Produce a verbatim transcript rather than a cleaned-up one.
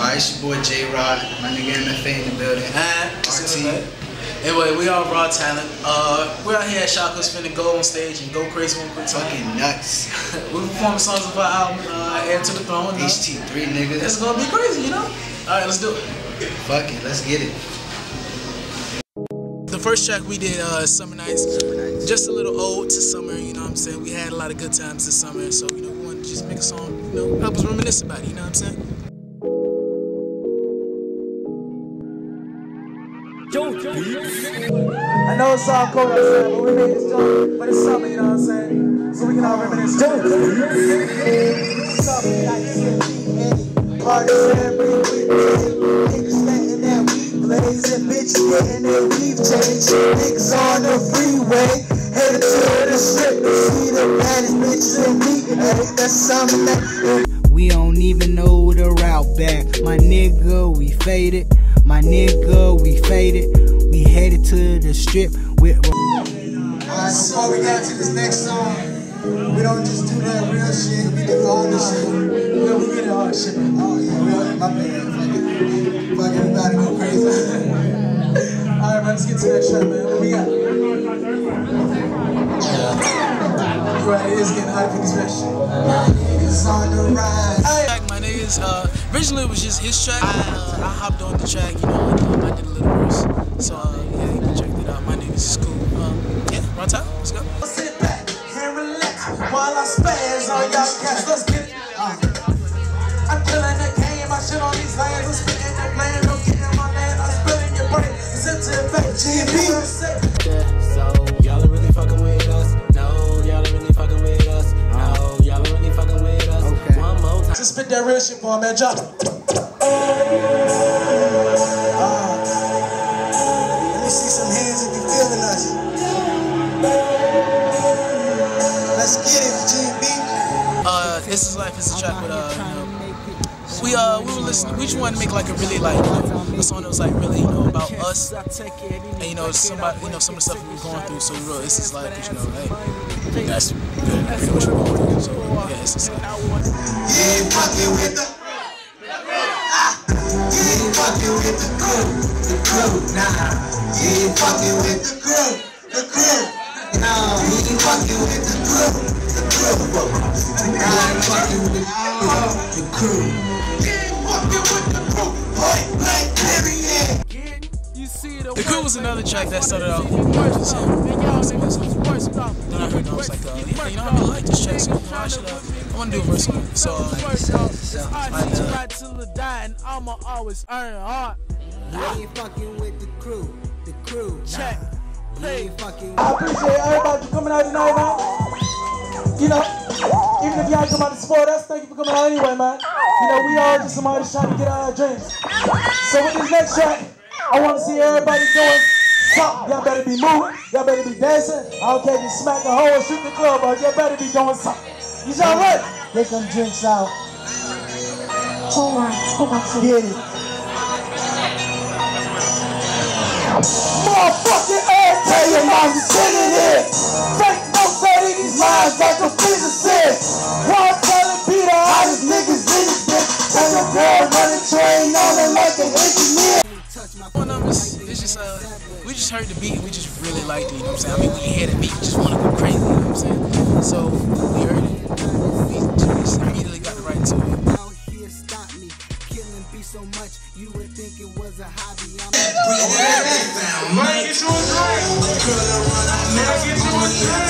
Alright, it's your boy J-Rod, my nigga M F A in the building. And R T. Anyway, we all raw talent. Uh, we're out here at Shaka's finna go on stage and go crazy one quick time. Fucking nuts. We're performing songs of our album, uh, Heir to the Throne. H T three niggas. It's gonna be crazy, you know? Alright, let's do it. Fuck it, let's get it. The first track we did, uh, Summer Nights. Summer Nights. Just a little ode to summer, you know what I'm saying? We had a lot of good times this summer, so, you know, we wanted to just make a song, you know, help us reminisce about it, you know what I'm saying? I know it's all cold outside, but we made this joint for the summer, you know what I'm saying? So we can all reminisce. Party celebrity, niggas letting that weed blaze and bitches getting their weave changed. Niggas on the freeway, headed to the strip to see the baddest bitches in me. Hey, that's summer night. We don't even know the route back. My nigga, we faded. My nigga, we faded. We headed to the strip with. Alright, before we get to this next song, we don't just do that real shit. We do all this shit. You know, we get it all shit. Oh yeah, we all, my bad. Fuck it. Fuck everybody go crazy. Alright, man, let's get to that shit, man. What we got? Right, it is getting hot for this best shit. It's on the rise. My niggas, uh, originally it was just his track. I, uh, I hopped on the track, you know, and um, I did a little verse. So, uh, yeah, you can check it out. My niggas is cool. Um, yeah, run time. Let's go. Sit back and relax while I spaz on y'all cats. Let's get it. Uh, I'm killing the game. I shit on these lands. I'm spitting the plan. I'm getting my land. I'm spilling your brain. It's into effect. G B. So, y'all are really fucking with us. No, y'all are really fucking with us. No, y'all are really fucking with us. Okay. One more time. Just spit that real shit for him, man. Drop it. Uh, let me see some hands if you feeling us. Let's get it, G B. Uh, This Is Life is a track with, uh, you know, we, uh, we were listening, we just wanted to make like a really, like, you know, a song that was like really, you know, about us. And, you know, somebody, you know, some of the stuff we were going through, so we wrote This Is Life, but, you know, hey, that's good, you know what you're going through, so, yeah, This Is Life. You ain't fucking with the You ain't fucking with the crew, the crew, nah. You ain't fucking with the crew, the crew, nah. You ain't fucking with the crew, the crew, nah. You ain't fucking with the crew, you ain't fucking with the crew, point blank, period. The Crew was another track that started out with just him. Then I heard it, I was like, uh, yeah, you know, I really like this track, so you know, I should, uh, I want to do a verse on it. So, uh, right till the die, and I'ma always earn hard. You ain't fucking with the crew. The crew. Check. You ain't fucking. I appreciate everybody for coming out tonight, man. You know, even if y'all come out to support us, thank you for coming out anyway, man. You know, we all just some artists trying to get out our dreams. So with this next track, I want to see everybody doing something. Y'all better be moving. Y'all better be dancing. I don't care if you smack a hole or shoot the club, but y'all better be doing something. You y'all ready? Get them drinks out. Get it. Motherfucking ass, tell your mom to send it in. Fake no say these lines like a physicist. One telling Peter how these niggas in this bitch. Tell your girl running train on it like an engineer. one of us, it's just, uh, we just heard the beat and we just really liked it, you know what I'm saying? I mean, when you hear the beat, you just want to go crazy, you know what I'm saying? So, we heard it, we just immediately got right to it. Out here, stop me. Killing be so much, you would think it was a hobby. I'm Might get you a drink. Might get you a drink.